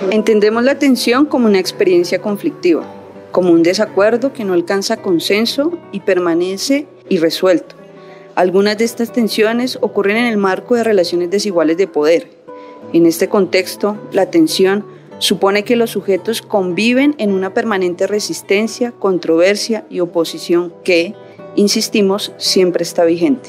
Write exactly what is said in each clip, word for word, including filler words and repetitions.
Entendemos la tensión como una experiencia conflictiva, como un desacuerdo que no alcanza consenso y permanece irresuelto. Algunas de estas tensiones ocurren en el marco de relaciones desiguales de poder. En este contexto, la tensión supone que los sujetos conviven en una permanente resistencia, controversia y oposición que, insistimos, siempre está vigente.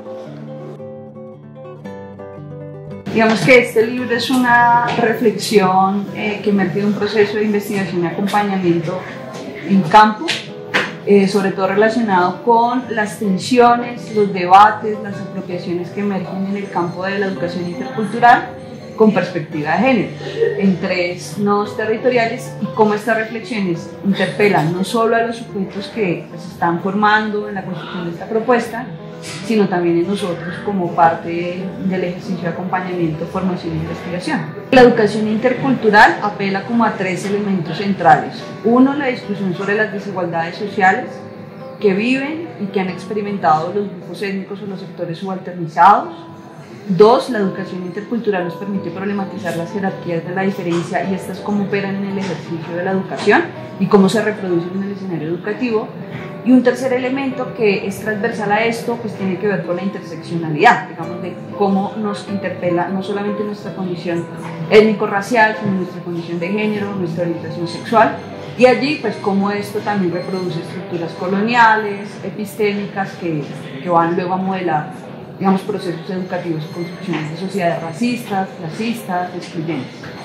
Digamos que este libro es una reflexión eh, que emerge de un proceso de investigación y acompañamiento en campo, eh, sobre todo relacionado con las tensiones, los debates, las apropiaciones que emergen en el campo de la educación intercultural con perspectiva de género, en tres nodos territoriales, y cómo estas reflexiones interpelan no solo a los sujetos que se están formando en la construcción de esta propuesta, sino también en nosotros como parte del ejercicio de acompañamiento, formación e investigación. La educación intercultural apela como a tres elementos centrales. Uno, la discusión sobre las desigualdades sociales que viven y que han experimentado los grupos étnicos o los sectores subalternizados. Dos, la educación intercultural nos permite problematizar las jerarquías de la diferencia y estas cómo operan en el ejercicio de la educación y cómo se reproducen en el escenario educativo. Y un tercer elemento que es transversal a esto, pues tiene que ver con la interseccionalidad, digamos, de cómo nos interpela no solamente nuestra condición étnico-racial, sino nuestra condición de género, nuestra orientación sexual, y allí, pues, cómo esto también reproduce estructuras coloniales, epistémicas, que, que van luego a modelar, digamos, procesos educativos y construcciones de sociedades racistas, clasistas, excluyentes.